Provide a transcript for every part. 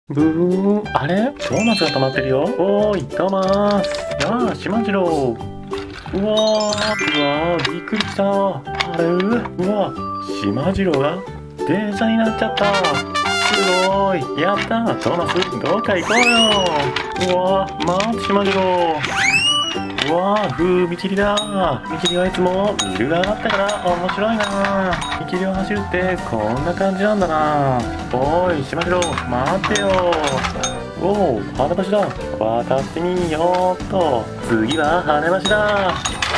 ブーン、あれトーマスが止まってるよ。おーい、トーマス。やあ、しまじろう。うわー、びっくりした。あれうわ、しまじろうが電車になっちゃった。すごい。やったー、トーマス、どっか行こうよ。うわー、待ってしまじろう。うわー、踏切だ。踏切はいつもビルが上がったから面白いな。踏切を走るってこんな感じなんだな。おーい、しまじろう、待ってよ。おお、跳ね橋だ。渡ってみようっと。次は跳ね橋だ。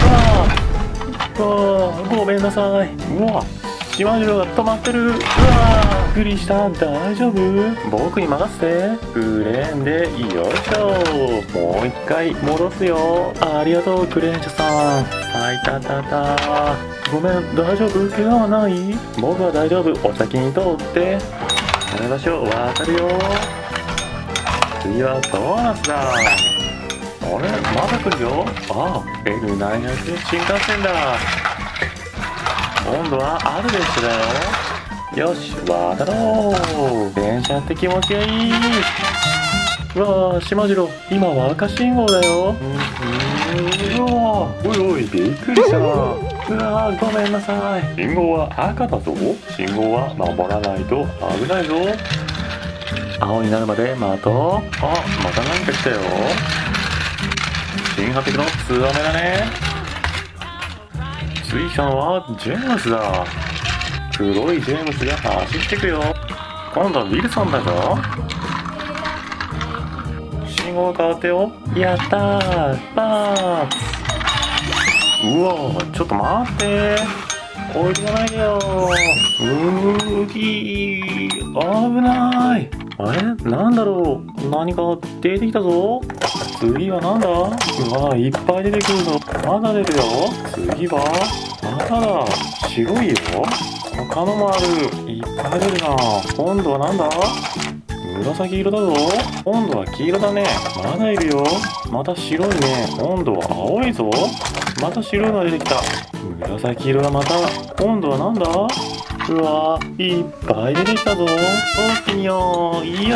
ごめんなさい。うわ、しまじろうが止まってる。うわ、びっくりした。大丈夫？僕に任せて。クレーンでよいしょ。もう一回戻すよ。ありがとう、クレーン車さん。あいたたた。ごめん、大丈夫？怪我はない？僕は大丈夫。お先に通って。跳ね橋を渡るよ。次はトーマスだ。あれ、まだ来るよ。ああ、L900 新幹線だ。今度はアルベスだよ。よし、渡ろう。電車って気持ちがいい。うわあ、しまじろう、今は赤信号だよ。うわあ、おいおい、びっくりした。うわあ、ごめんなさい。信号は赤だぞ。信号は守らないと危ないぞ。青になるまで待とう。あ、また何か来たよ。新800のツアメだね。次来たのはジェームスだ。黒いジェームスが走ってくよ。今度はウィルソンだぞ。信号が変わったよ。やったー、パーツ。うわ、ちょっと待って。置いてかないでよ。危ない。あれ、なんだろう。何か出てきたぞ。次はなんだ。うわ、いっぱい出てくるぞ。まだ出るよ。次はまだだ。白いよ。他のもある。いっぱい出るな。今度はなんだ。紫色だぞ。今度は黄色だね。まだいるよ。また白いね。今度は青いぞ。また白いのが出てきた。紫色がまた。今度はなんだ。うわー、いっぱい出てきたぞ。通ってみよう。よいしょ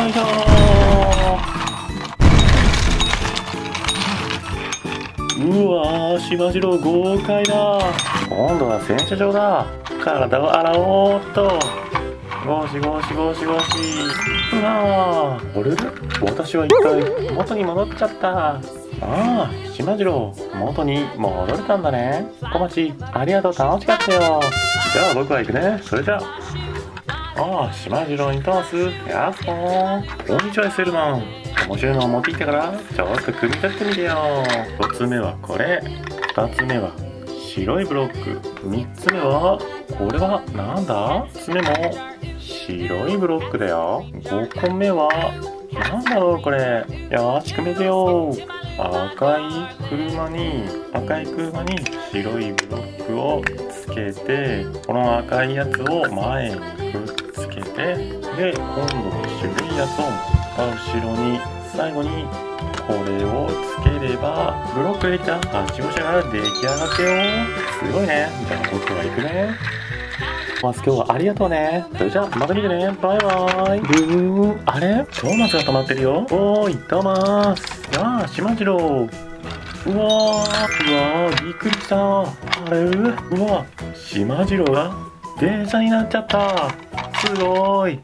ー。うわー、しまじろう豪快だ。今度は洗車場だ。体を洗おうっと。ゴシゴシゴシゴシ。うわー、あれ？私は一回元に戻っちゃった。ああ、しまじろう、元に戻れたんだね。小町、ありがとう、楽しかったよ。じゃあ僕は行くね。それじゃあ。ああ、しまじろうに通す。やっほー。こんにちは、SL マン。面白いのを持ってきたから、ちょっと組み立ててみてよ。1つ目はこれ。2つ目は白いブロック。3つ目は、これはなんだ？3つ目も白いブロックだよ。5個目は、なんだろうこれ。よーし、組めてよ。赤い車に白いブロックをつけて、この赤いやつを前にくっつけて、で、今度は白いやつを後ろに、最後にこれをつければ、ブロックできたはしご車が出来上がってよ。すごいね。じゃあ僕は行くね。トーマス、今日はありがとうね。それじゃあまた見てね。バイバイ。ブーン、あれトーマスが止まってるよ。おーい、トーマス。やあ、しまじろう。うわー、びっくりした。あれうわ、しまじろうが電車になっちゃった。すごーい。